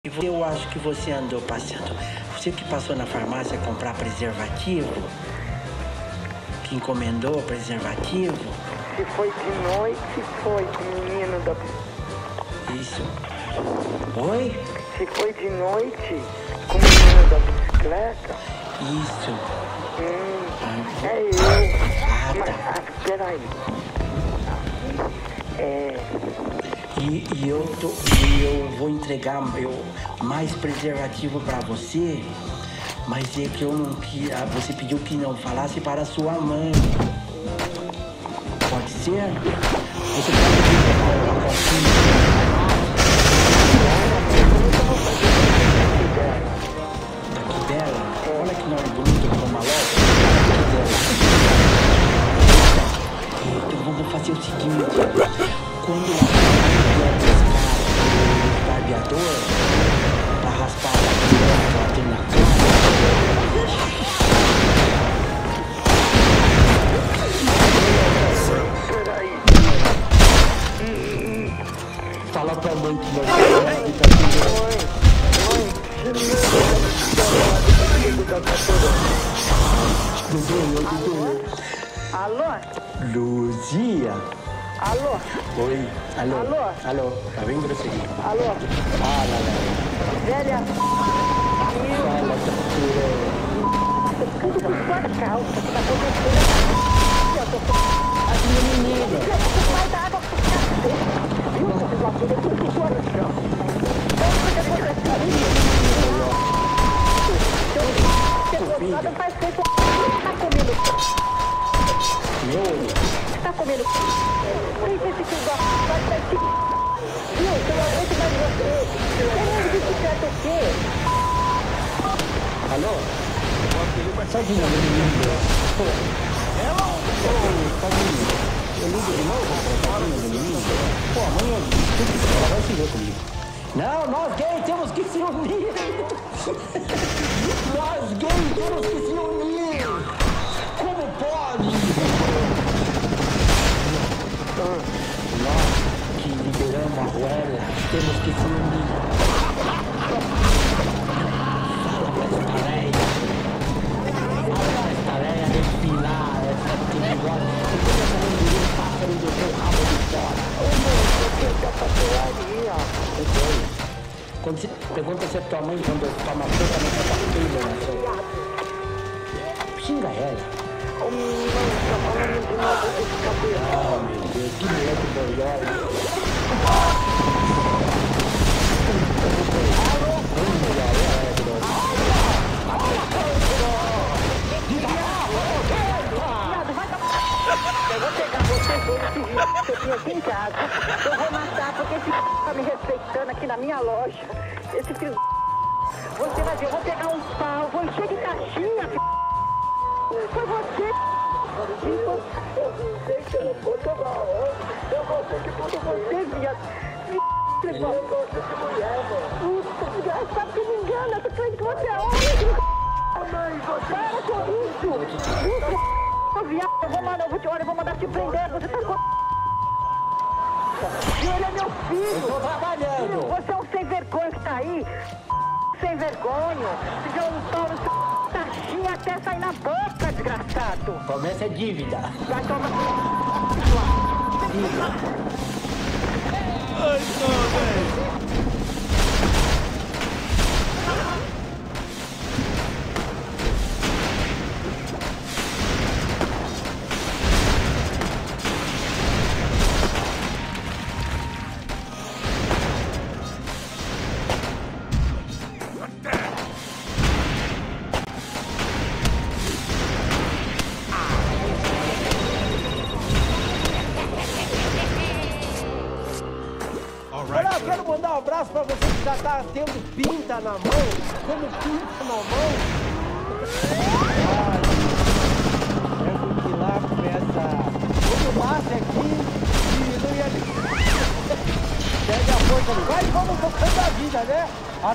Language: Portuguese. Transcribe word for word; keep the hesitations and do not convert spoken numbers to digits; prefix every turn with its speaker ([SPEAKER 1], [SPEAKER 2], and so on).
[SPEAKER 1] E eu acho que você andou passeando. Você que passou na farmácia comprar preservativo? Que encomendou preservativo?
[SPEAKER 2] Se foi de noite, foi com o menino da...
[SPEAKER 1] Isso. Oi?
[SPEAKER 2] Se foi de noite, com o menino da bicicleta?
[SPEAKER 1] Isso.
[SPEAKER 2] Hum,
[SPEAKER 1] Ah,
[SPEAKER 2] é eu.
[SPEAKER 1] Ah,
[SPEAKER 2] Mas,
[SPEAKER 1] tá.
[SPEAKER 2] ah, peraí. É...
[SPEAKER 1] E, e eu, tô, e eu vou entregar eu, mais preservativo pra você, mas é que eu não quis. Você pediu que não falasse para sua mãe. Pode ser? Você pode pegar uma caixinha daqui dela? Olha que nome bonito, como uma loja. Então vamos fazer o seguinte. Quando vier buscar o barbeador pra raspar a cabelo que ela tem na cara, fala pra mãe que nós vamos ficar aqui.
[SPEAKER 2] Alô?
[SPEAKER 1] Luzia?
[SPEAKER 2] Alô?
[SPEAKER 1] Oi, alô?
[SPEAKER 2] Alô?
[SPEAKER 1] Alô? Tá bem grosseria?
[SPEAKER 2] Alô?
[SPEAKER 1] Ah, lá, lá.
[SPEAKER 2] Velha...
[SPEAKER 1] Fala, tá
[SPEAKER 2] Tudo por sua calça, que tá acontecendo. Eu tô com as menininhas. Eu tô com mais água pro cacete. Viu? Essa situação é tudo por sua chão. Você não faz tempo. Tá comendo.
[SPEAKER 1] Meu olho.
[SPEAKER 2] Tá comendo. Quem fez esse filho da p... vai ser... Viu? Eu não aguento mais você. Você não bicicleta o quê?
[SPEAKER 1] Alô? Sozinho, menino. Pô. Ela? Ô, Sozinho. Eu ligo de novo pra Sozinho, menino. Pô, amanhã ela vai se ver comigo. Não, nós gays temos que se unir. Nós gays temos que se unir. Como pode? Nós que lideramos a Ruela temos que se unir. Fala pra esta areia. Fala pra esta areia respirar essa atividade. Por que essa mulher um pássaro do seu rabo de fora?
[SPEAKER 2] Ô, moço, eu tenho que a papelaria.
[SPEAKER 1] Eu sei. Quando você pergunta se é tua mãe quando toma sopa nessa filha, né? Xinga ela.
[SPEAKER 2] Ô, menino, tá falando de novo desse cabelo.
[SPEAKER 1] Ah, meu Deus, que moleque boiola.
[SPEAKER 2] Eu vou pegar vocês dois esse vídeo que eu tinha aqui em casa. Eu vou matar porque esse tá me respeitando aqui na minha loja. Esse filho. Você vai ver, eu vou pegar um pau, vou encher de caixinha, filho. Foi você. Eu não sei que eu não vou tomar onda. Eu vou ter que botar você, viado. Você falou que eu sou de mulher, mano. Puta, desgraçado que me engana. Eu tô crendo que você é homem. Mãe, você... Para com isso. Isso. Ô, viado, eu vou mandar, eu vou te, olha, eu vou mandar te prender. Você tá com... E ele é meu filho.
[SPEAKER 1] Eu tô trabalhando.
[SPEAKER 2] Filho, você é um sem vergonha que tá aí. Sem vergonha. Você já um pau no seu caixinha até sair na boca, desgraçado.
[SPEAKER 1] Promessa é dívida.
[SPEAKER 2] Vai tomar...
[SPEAKER 3] Ai, não, velho.
[SPEAKER 4] Olha, eu quero mandar um abraço pra você que já tá tendo pinta na mão, como pinta na mão.